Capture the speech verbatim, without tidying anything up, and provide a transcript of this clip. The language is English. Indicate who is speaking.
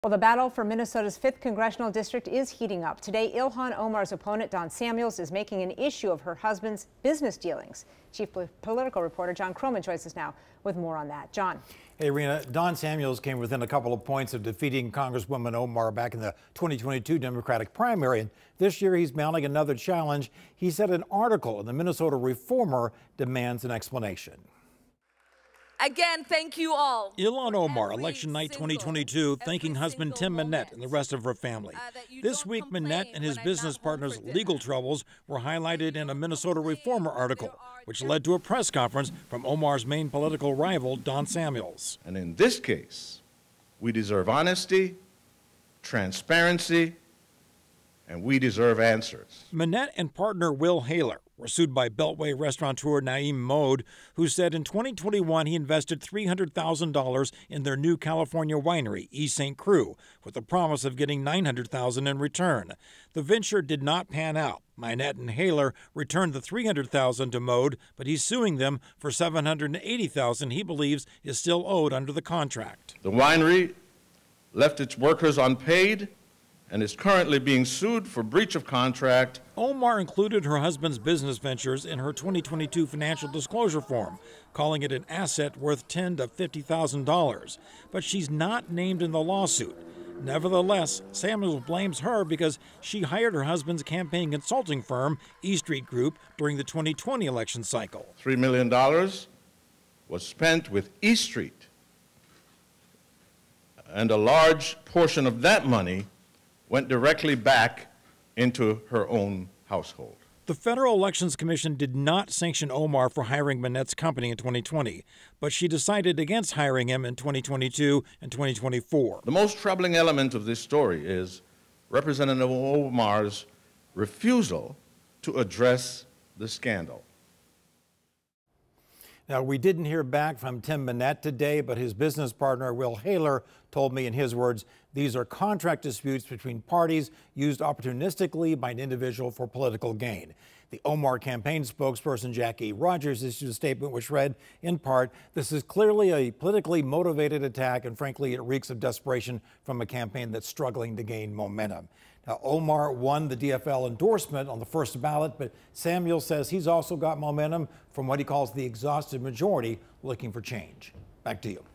Speaker 1: Well, the battle for Minnesota's fifth congressional district is heating up. Today, Ilhan Omar's opponent, Don Samuels, is making an issue of her husband's business dealings. Chief political reporter John Croman joins us now with more on that. John.
Speaker 2: Hey, Rena. Don Samuels came within a couple of points of defeating Congresswoman Omar back in the twenty twenty-two Democratic primary. And this year, he's mounting another challenge. He said an article in the Minnesota Reformer demands an explanation.
Speaker 3: Again, thank you all.
Speaker 4: Ilhan Omar, election night twenty twenty-two, thanking husband Tim Mynette and the rest of her family.
Speaker 3: Uh,
Speaker 4: this week, Mynette and his business partner's legal troubles were highlighted in a Minnesota Reformer article, which led to a press conference from Omar's main political rival, Don Samuels.
Speaker 5: And in this case, we deserve honesty, transparency, and we deserve answers.
Speaker 4: Mynette and partner Will Haler were sued by Beltway restaurateur Naeem Mode, who said in twenty twenty-one he invested three hundred thousand dollars in their new California winery, East Saint Croix, with the promise of getting nine hundred thousand dollars in return. The venture did not pan out. Mynette and Haler returned the three hundred thousand dollars to Mode, but he's suing them for seven hundred eighty thousand dollars he believes is still owed under the contract.
Speaker 5: The winery left its workers unpaid and is currently being sued for breach of contract.
Speaker 4: Omar included her husband's business ventures in her twenty twenty-two financial disclosure form, calling it an asset worth ten to fifty thousand dollars. But she's not named in the lawsuit. Nevertheless, Samuels blames her because she hired her husband's campaign consulting firm, E Street Group, during the twenty twenty election cycle.
Speaker 5: Three million dollars was spent with E Street, and a large portion of that money went directly back into her own household.
Speaker 4: The Federal Elections Commission did not sanction Omar for hiring Mynette's company in twenty twenty, but she decided against hiring him in twenty twenty-two and twenty twenty-four.
Speaker 5: The most troubling element of this story is Representative Omar's refusal to address the scandal.
Speaker 2: Now, we didn't hear back from Tim Mynette today, but his business partner, Will Haler, told me in his words, these are contract disputes between parties used opportunistically by an individual for political gain. The Omar campaign spokesperson, Jackie Rogers, issued a statement which read, in part, this is clearly a politically motivated attack, and frankly, it reeks of desperation from a campaign that's struggling to gain momentum. Now, Omar won the D F L endorsement on the first ballot, but Samuel says he's also got momentum from what he calls the exhausted majority looking for change. Back to you.